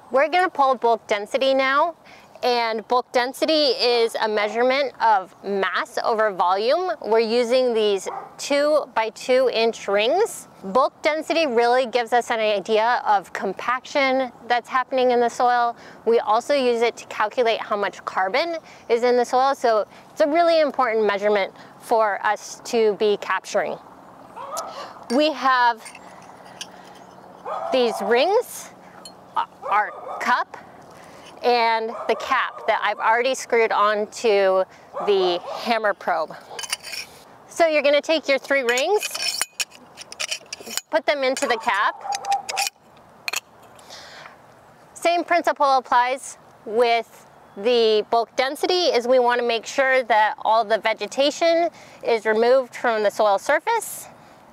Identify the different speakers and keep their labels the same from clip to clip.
Speaker 1: We're going to pull bulk density now, and bulk density is a measurement of mass over volume. We're using these 2 by 2 inch rings. Bulk density really gives us an idea of compaction that's happening in the soil. We also use it to calculate how much carbon is in the soil, so it's a really important measurement for us to be capturing. We have these rings, our cup, and the cap that I've already screwed onto the hammer probe. So you're going to take your 3 rings, put them into the cap. Same principle applies with the bulk density, is we want to make sure that all the vegetation is removed from the soil surface.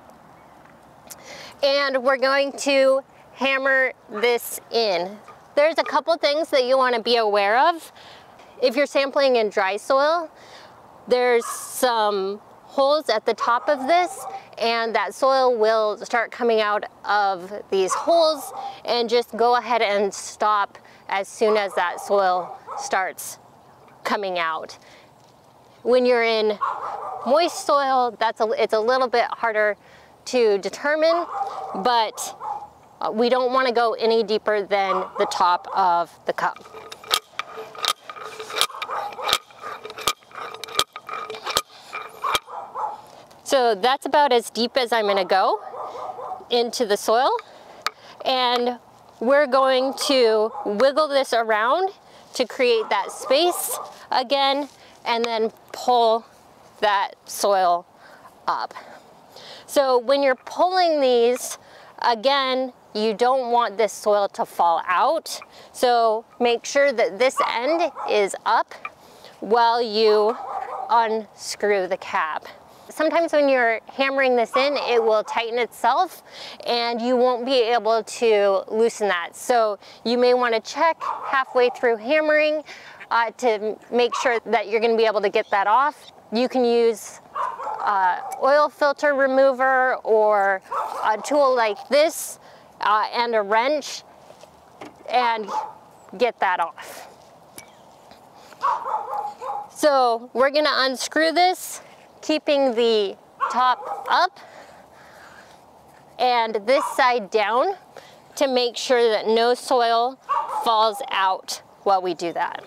Speaker 1: And we're going to hammer this in. There's a couple things that you want to be aware of. If you're sampling in dry soil, there's some holes at the top of this, and that soil will start coming out of these holes, and just go ahead and stop as soon as that soil starts coming out. When you're in moist soil, it's a little bit harder to determine, but we don't want to go any deeper than the top of the cup. So that's about as deep as I'm going to go into the soil, and we're going to wiggle this around to create that space again, and then pull that soil up. So when you're pulling these, again, you don't want this soil to fall out. So make sure that this end is up while you unscrew the cap. Sometimes when you're hammering this in, it will tighten itself and you won't be able to loosen that. So you may want to check halfway through hammering to make sure that you're going to be able to get that off. You can use oil filter remover or a tool like this and a wrench and get that off. So we're going to unscrew this, keeping the top up and this side down to make sure that no soil falls out while we do that.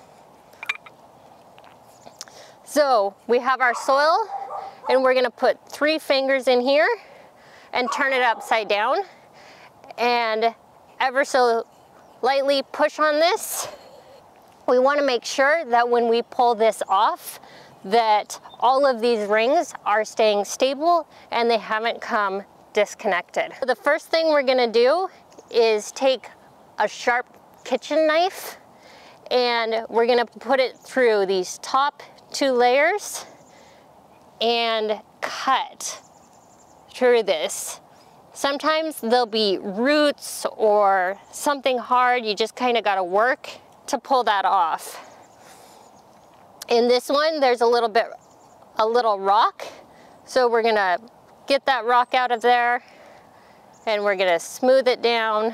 Speaker 1: So we have our soil, and we're going to put 3 fingers in here and turn it upside down, and ever so lightly push on this. We want to make sure that when we pull this off, that all of these rings are staying stable and they haven't come disconnected. The first thing we're going to do is take a sharp kitchen knife, and we're going to put it through these top 2 layers and cut through this. Sometimes there'll be roots or something hard. You just kind of got to work to pull that off. In this one, there's a little rock. So we're gonna get that rock out of there, and we're gonna smooth it down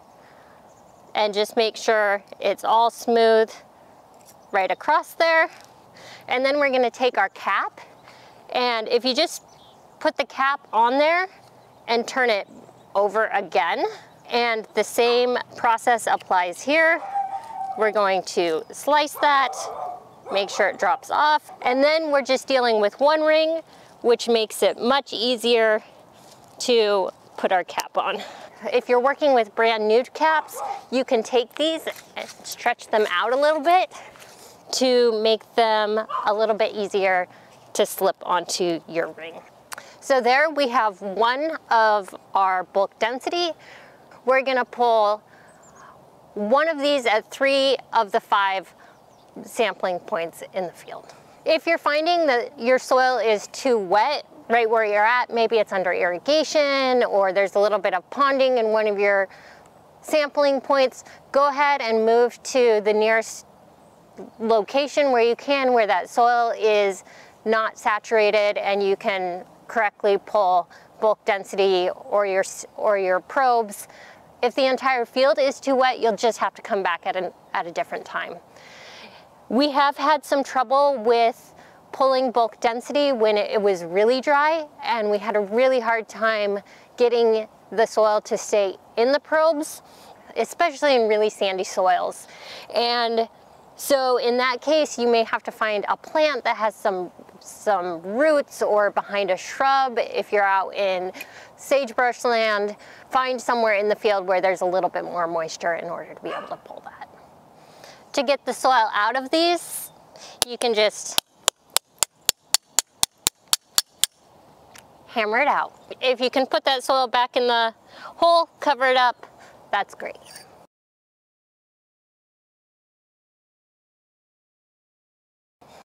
Speaker 1: and just make sure it's all smooth right across there. And then we're gonna take our cap, and if you just put the cap on there and turn it over again, and the same process applies here. We're going to slice that, make sure it drops off, and then we're just dealing with 1 ring, which makes it much easier to put our cap on. If you're working with brand new caps, you can take these and stretch them out a little bit to make them a little bit easier to slip onto your ring. So there we have 1 of our bulk density. We're gonna pull 1 of these at 3 of the 5 sampling points in the field. If you're finding that your soil is too wet right where you're at, maybe it's under irrigation or there's a little bit of ponding in one of your sampling points, go ahead and move to the nearest location where you can, where that soil is not saturated, and you can correctly pull bulk density or your probes If the entire field is too wet, you'll just have to come back at a different time. We have had some trouble with pulling bulk density when it was really dry, and we had a really hard time getting the soil to stay in the probes, especially in really sandy soils. And so in that case, you may have to find a plant that has some roots, or behind a shrub. If you're out in sagebrush land, find somewhere in the field where there's a little bit more moisture in order to be able to pull that. To get the soil out of these, you can just hammer it out. If you can put that soil back in the hole, cover it up, that's great.